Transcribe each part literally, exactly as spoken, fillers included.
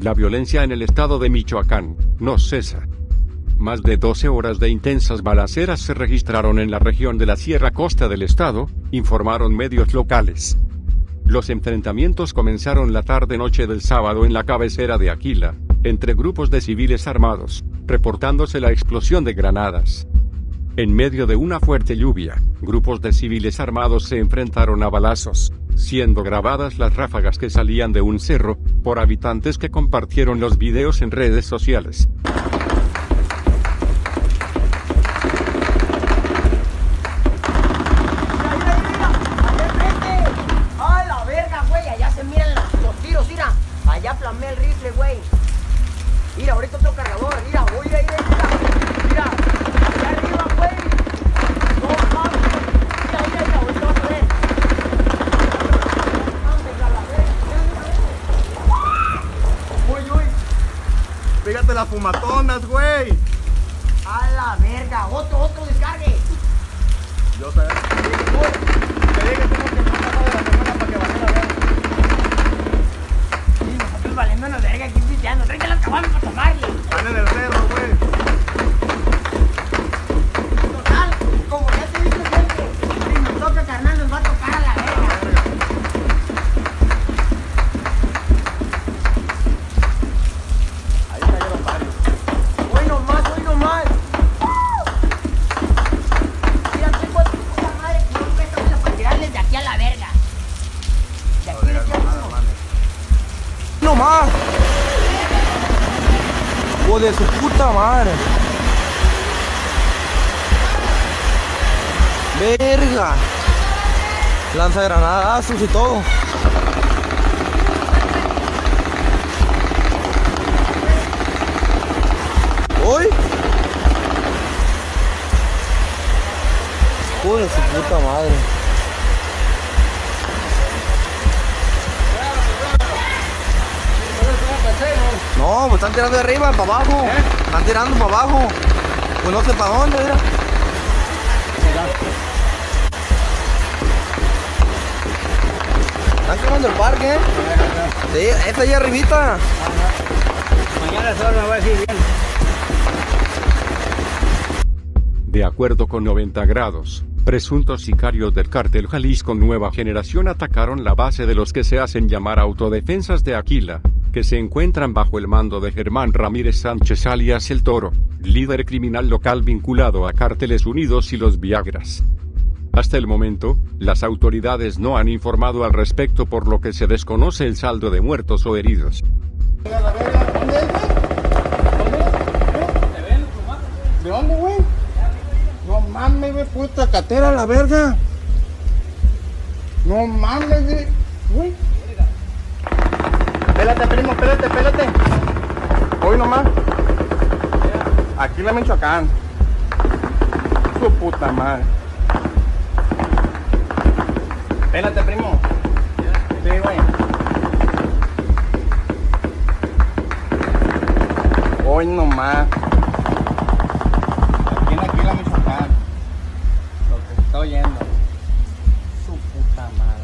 La violencia en el estado de Michoacán no cesa. Más de doce horas de intensas balaceras se registraron en la región de la Sierra Costa del estado, informaron medios locales. Los enfrentamientos comenzaron la tarde-noche del sábado en la cabecera de Aquila, entre grupos de civiles armados, reportándose la explosión de granadas. En medio de una fuerte lluvia, grupos de civiles armados se enfrentaron a balazos, siendo grabadas las ráfagas que salían de un cerro, por habitantes que compartieron los videos en redes sociales. Ya flameé el rifle, güey. Mira, ahorita otro cargador. Mira, voy a ir ahí. Mira, mira. Allá arriba, güey. No mames. Mira, mira, mira. Ahorita vas a ver. Mames, a la verga. Uy, uy. Fíjate las fumatonas, güey. A la verga. Otro, otro descargue. Yo sé. Te dije que tengo que pasar de la semana para que baje la verga. Valiéndonos verga aquí pisteando, tráete los caballos para tomarle. Están en el cerro, güey. Total, como ya te he dicho siempre, si nos toca carnal nos va a tocar a la verga. Ahí cayeron varios. Hoy nomás, hoy nomás. Mira, tengo a tu puta madre que no presta mucho para tirarles de aquí a la verga. De aquí le echamos. No más. O de su puta madre. Verga. Lanza granadazos y todo. Hoy. O de su puta madre. No, pues están tirando de arriba, para abajo. ¿Eh? Están tirando para abajo. Pues no sé para dónde, mira. Están quemando el parque, ¿eh? Sí, esta allá arribita. Mañana solo me va a decir bien. De acuerdo con noventa grados, presuntos sicarios del cártel Jalisco Nueva Generación atacaron la base de los que se hacen llamar Autodefensas de Aquila, que se encuentran bajo el mando de Germán Ramírez Sánchez alias El Toro, líder criminal local vinculado a Cárteles Unidos y los Viagras. Hasta el momento, las autoridades no han informado al respecto, por lo que se desconoce el saldo de muertos o heridos. ¿Dónde es, güey? ¿De dónde, güey? No mames, güey, puta catera la verga. No mames, güey. Güey. Pélate, primo, espérate, espérate. Hoy nomás. Aquí la Michoacán. Su puta madre. Pélate, primo. Sí, güey. Hoy nomás. Aquí en aquí la Michoacán. Lo que se está oyendo. Su puta madre.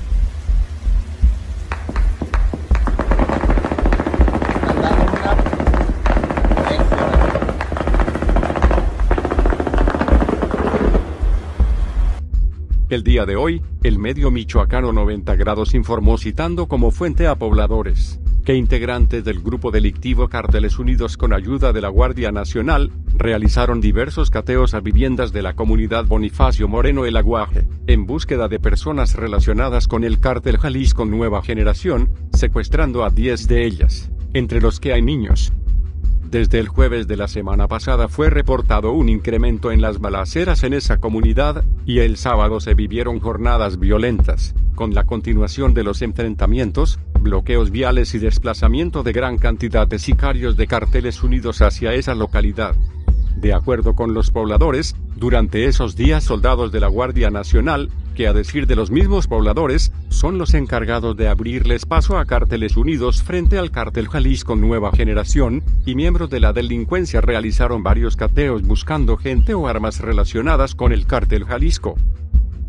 El día de hoy, el medio michoacano noventa grados informó, citando como fuente a pobladores, que integrantes del grupo delictivo Cárteles Unidos con ayuda de la Guardia Nacional, realizaron diversos cateos a viviendas de la comunidad Bonifacio Moreno El Aguaje, en búsqueda de personas relacionadas con el cártel Jalisco Nueva Generación, secuestrando a diez de ellas, entre los que hay niños. Desde el jueves de la semana pasada fue reportado un incremento en las balaceras en esa comunidad, y el sábado se vivieron jornadas violentas, con la continuación de los enfrentamientos, bloqueos viales y desplazamiento de gran cantidad de sicarios de Cárteles Unidos hacia esa localidad. De acuerdo con los pobladores, durante esos días soldados de la Guardia Nacional, que a decir de los mismos pobladores, son los encargados de abrirles paso a Cárteles Unidos frente al cártel Jalisco Nueva Generación, y miembros de la delincuencia realizaron varios cateos buscando gente o armas relacionadas con el cártel Jalisco.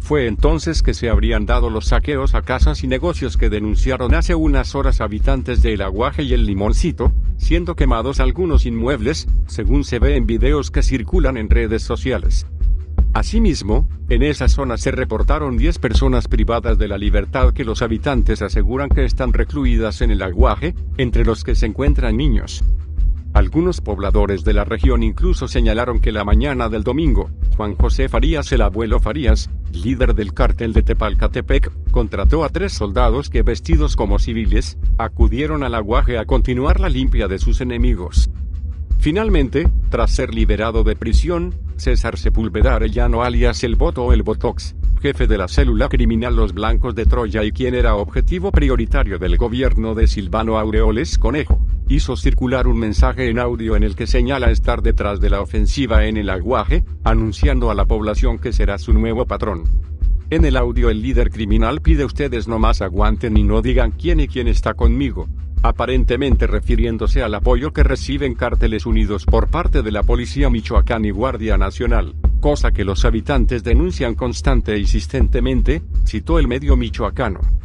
Fue entonces que se habrían dado los saqueos a casas y negocios que denunciaron hace unas horas habitantes de El Aguaje y El Limoncito, siendo quemados algunos inmuebles, según se ve en videos que circulan en redes sociales. Asimismo, en esa zona se reportaron diez personas privadas de la libertad que los habitantes aseguran que están recluidas en El Aguaje, entre los que se encuentran niños. Algunos pobladores de la región incluso señalaron que la mañana del domingo, Juan José Farías, el abuelo Farías, líder del cártel de Tepalcatepec, contrató a tres soldados que, vestidos como civiles, acudieron al Aguaje a continuar la limpia de sus enemigos. Finalmente, tras ser liberado de prisión, César Sepúlveda Arellano alias El Boto o El Botox, jefe de la célula criminal Los Blancos de Troya y quien era objetivo prioritario del gobierno de Silvano Aureoles Conejo, hizo circular un mensaje en audio en el que señala estar detrás de la ofensiva en El Aguaje, anunciando a la población que será su nuevo patrón. En el audio el líder criminal pide: ustedes no más aguanten y no digan quién y quién está conmigo, aparentemente refiriéndose al apoyo que reciben Cárteles Unidos por parte de la Policía Michoacán y Guardia Nacional, cosa que los habitantes denuncian constante e insistentemente, citó el medio michoacano.